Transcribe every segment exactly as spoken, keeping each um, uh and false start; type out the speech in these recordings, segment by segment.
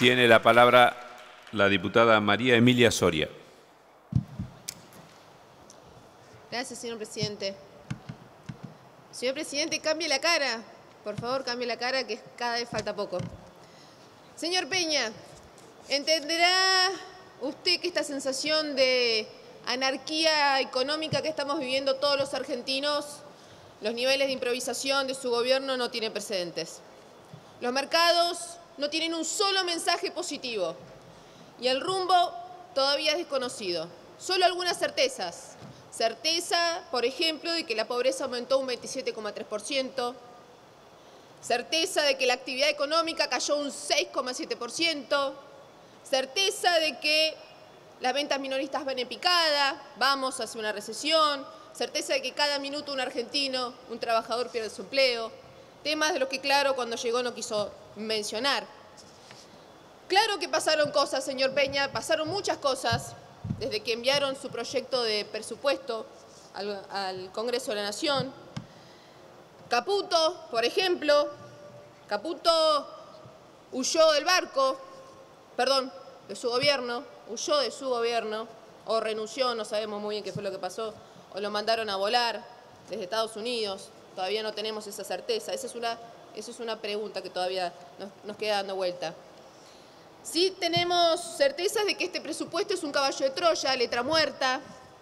Tiene la palabra la diputada María Emilia Soria. Gracias, señor presidente. Señor presidente, cambie la cara. Por favor, cambie la cara, que cada vez falta poco. Señor Peña, entenderá usted que esta sensación de anarquía económica que estamos viviendo todos los argentinos, los niveles de improvisación de su gobierno no tienen precedentes. Los mercados no tienen un solo mensaje positivo y el rumbo todavía es desconocido. Solo algunas certezas. Certeza, por ejemplo, de que la pobreza aumentó un veintisiete coma tres por ciento. Certeza de que la actividad económica cayó un seis coma siete por ciento. Certeza de que las ventas minoristas van en picada, vamos hacia una recesión. Certeza de que cada minuto un argentino, un trabajador pierde su empleo. Temas de los que, claro, cuando llegó no quiso mencionar. Claro que pasaron cosas, señor Peña, pasaron muchas cosas desde que enviaron su proyecto de presupuesto al, al Congreso de la Nación. Caputo, por ejemplo, Caputo huyó del barco, perdón, de su gobierno, huyó de su gobierno, o renunció, no sabemos muy bien qué fue lo que pasó, o lo mandaron a volar desde Estados Unidos. Todavía no tenemos esa certeza. Esa es una, esa es una pregunta que todavía nos, nos queda dando vuelta. Sí tenemos certezas de que este presupuesto es un caballo de Troya, letra muerta,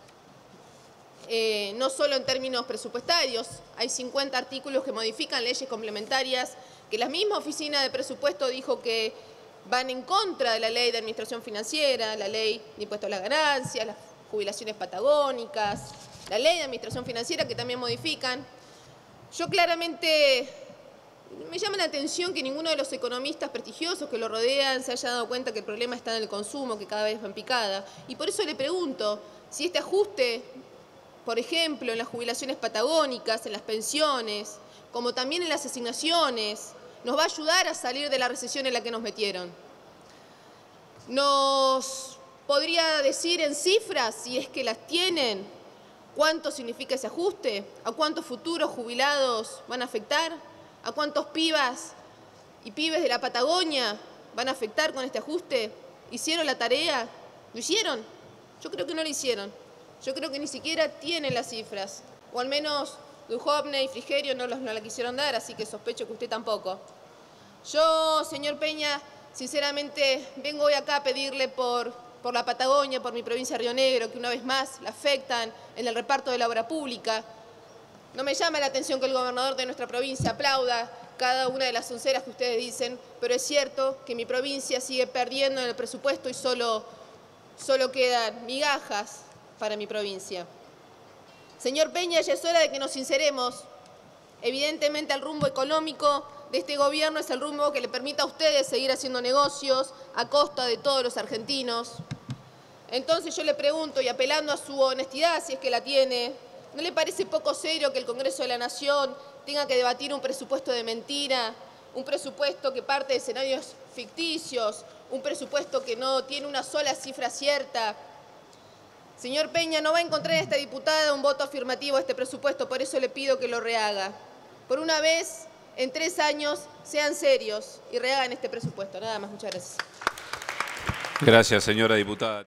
eh, no solo en términos presupuestarios. Hay cincuenta artículos que modifican leyes complementarias que la misma Oficina de Presupuesto dijo que van en contra de la Ley de Administración Financiera, la Ley de Impuesto a las Ganancias, las jubilaciones patagónicas, la Ley de Administración Financiera que también modifican. Yo claramente me llama la atención que ninguno de los economistas prestigiosos que lo rodean se haya dado cuenta que el problema está en el consumo, que cada vez va en picada. Y por eso le pregunto si este ajuste, por ejemplo, en las jubilaciones patagónicas, en las pensiones, como también en las asignaciones, nos va a ayudar a salir de la recesión en la que nos metieron. ¿Nos podría decir en cifras, si es que las tienen, cuánto significa ese ajuste? ¿A cuántos futuros jubilados van a afectar? ¿A cuántos pibas y pibes de la Patagonia van a afectar con este ajuste? ¿Hicieron la tarea? ¿Lo hicieron? Yo creo que no lo hicieron. Yo creo que ni siquiera tienen las cifras. O al menos Duhovne y Frigerio no, los, no la quisieron dar, así que sospecho que usted tampoco. Yo, señor Peña, sinceramente vengo hoy acá a pedirle por, por la Patagonia, por mi provincia de Río Negro, que una vez más la afectan en el reparto de la obra pública. No me llama la atención que el gobernador de nuestra provincia aplauda cada una de las sonceras que ustedes dicen, pero es cierto que mi provincia sigue perdiendo en el presupuesto y solo, solo quedan migajas para mi provincia. Señor Peña, ya es hora de que nos sinceremos. Evidentemente el rumbo económico de este gobierno es el rumbo que le permita a ustedes seguir haciendo negocios a costa de todos los argentinos. Entonces yo le pregunto, y apelando a su honestidad, si es que la tiene, ¿no le parece poco serio que el Congreso de la Nación tenga que debatir un presupuesto de mentira, un presupuesto que parte de escenarios ficticios, un presupuesto que no tiene una sola cifra cierta? Señor Peña, no va a encontrar en esta diputada un voto afirmativo a este presupuesto, por eso le pido que lo rehaga. Por una vez, en tres años, sean serios y rehagan este presupuesto. Nada más, muchas gracias. Gracias, señora diputada.